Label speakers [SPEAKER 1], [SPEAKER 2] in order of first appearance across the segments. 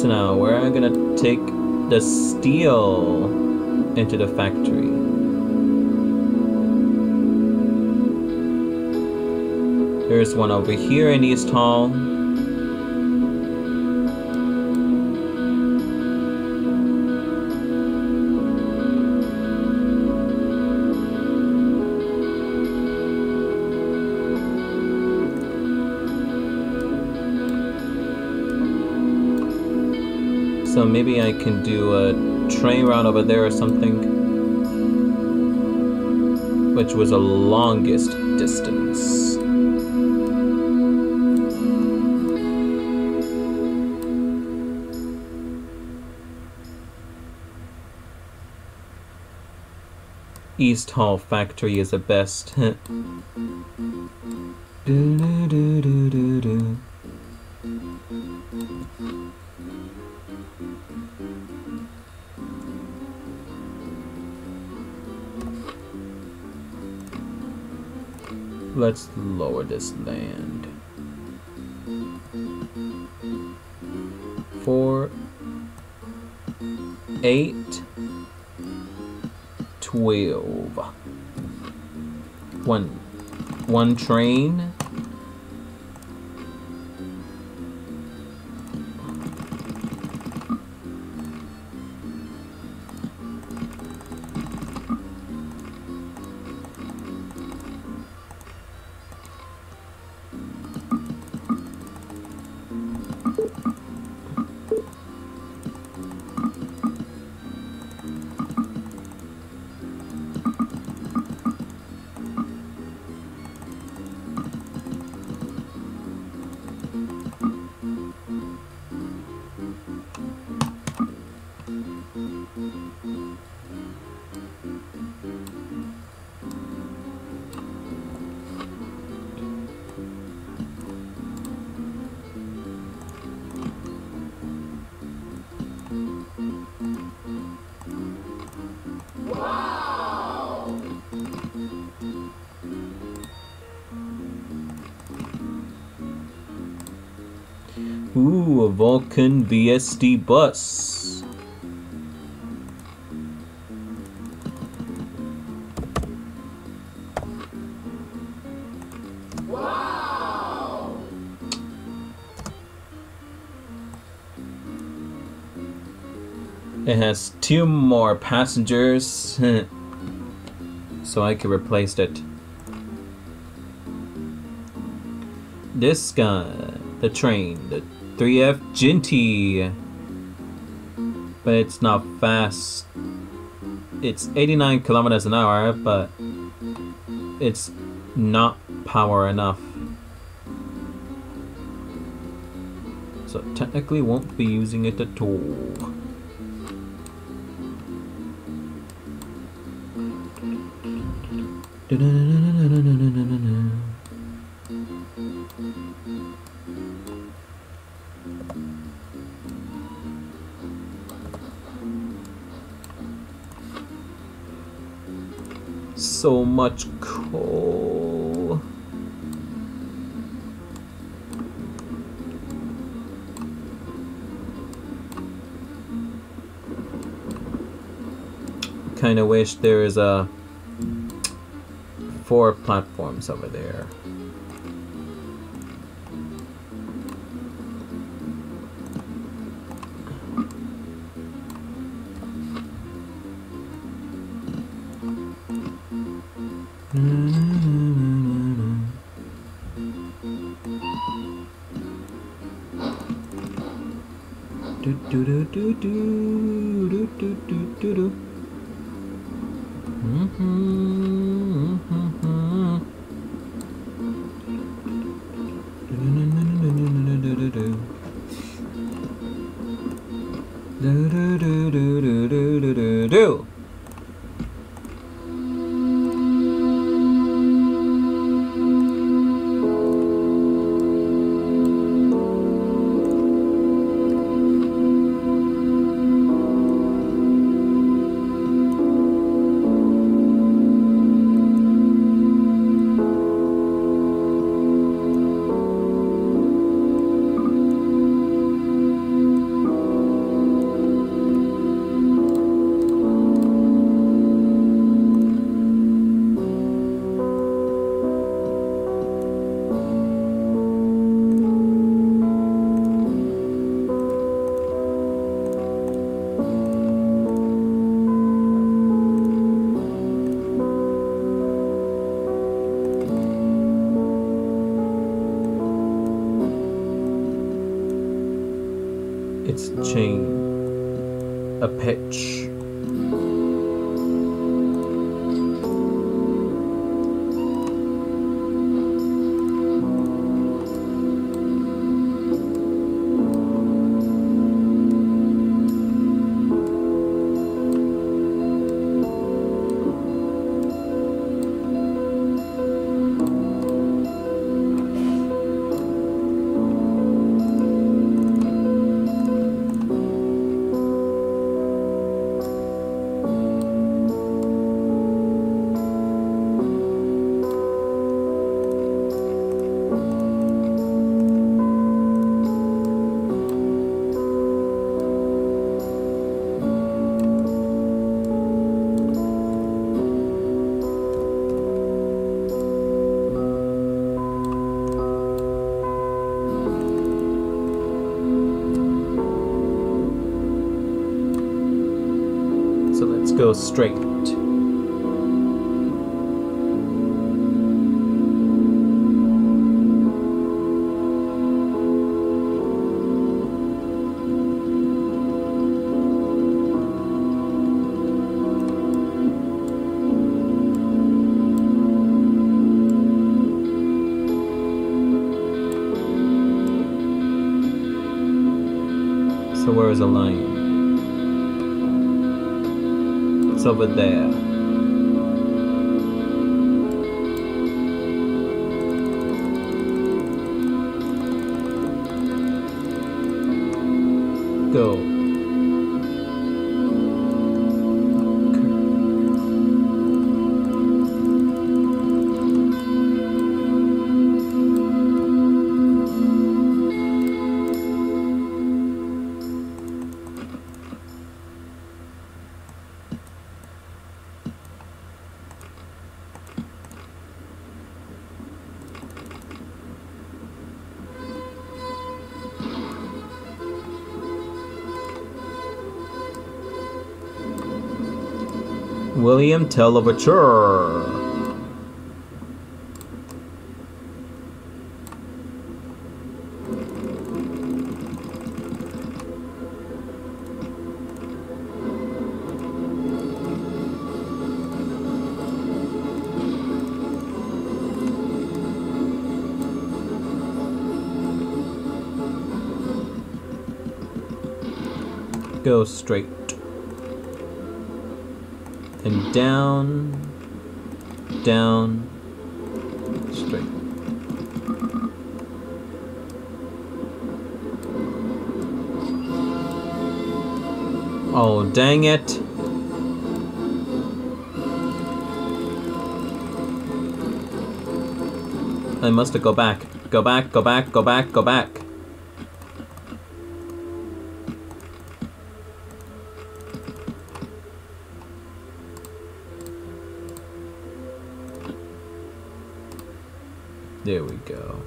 [SPEAKER 1] So now we're gonna take the steel into the factory. There's one over here in East Hall. So maybe I can do a train route over there or something. Which was the longest distance. East Hall Factory is the best. Let's lower this land. 4, 8, 12. One train. Ooh, a Vulcan VSD bus. Wow. It has 2 more passengers, so I can replace it. This guy, the train, the 3F Ginty, but it's not fast. It's 89 kilometers an hour, but it's not power enough. So technically won't be using it at all. So much coal. Kinda wish there is 4 platforms over there. Let's change a pitch. So let's go straight. So where is the line? It's over there. Go. William Tell Overture. Go straight. And down, down, straight. Oh, dang it. I must have go back. Go back, go back, go back, go back. There we go.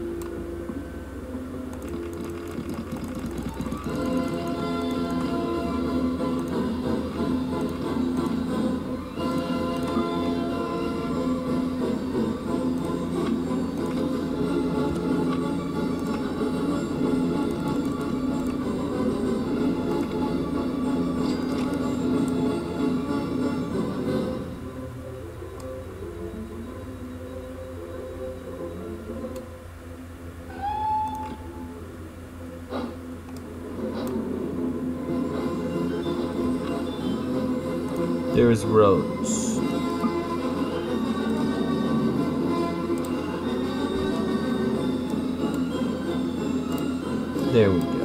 [SPEAKER 1] There's roads. There we go.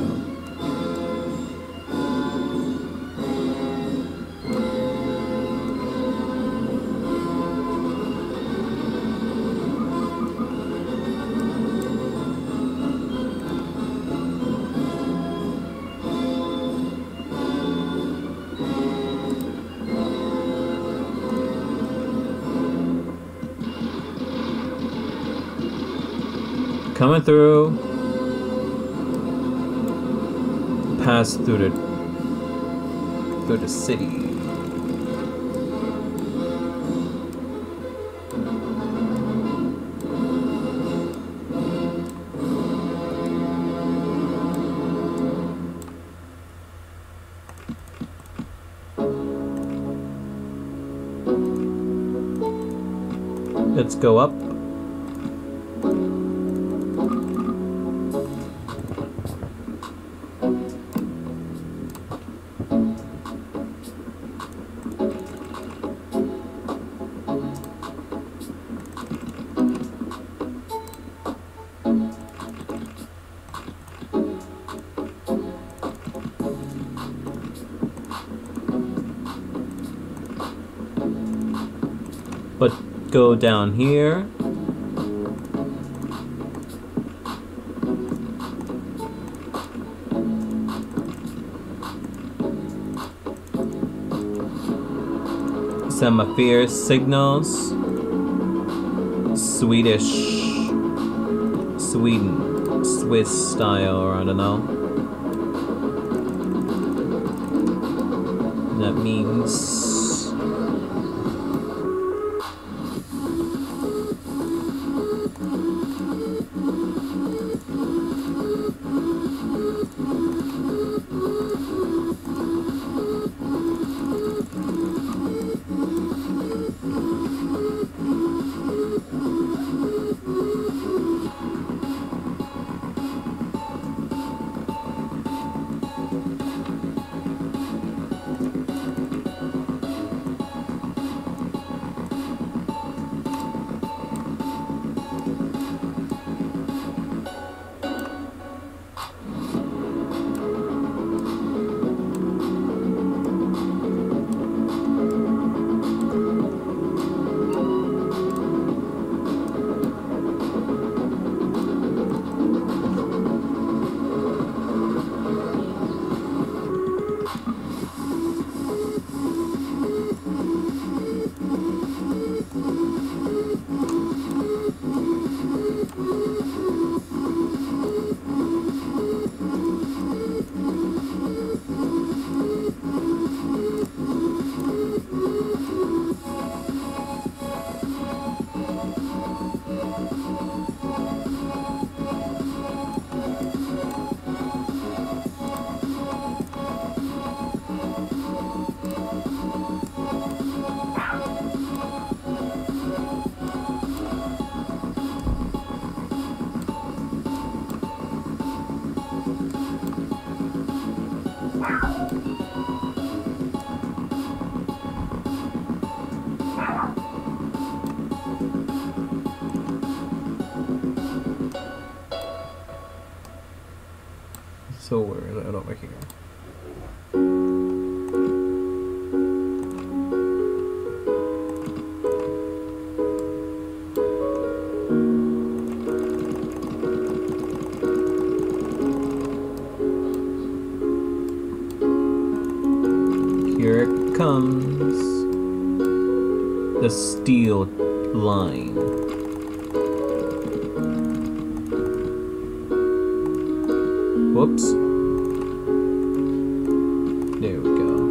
[SPEAKER 1] Coming through. Pass through the city. Let's go up. But go down here. Semaphore signals. Sweden, Swiss style, or I don't know. That means so weird. I don't make it go. Here it comes. The steel line. Whoops. There we go.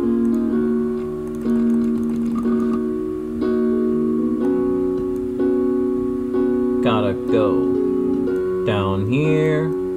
[SPEAKER 1] Gotta go down here.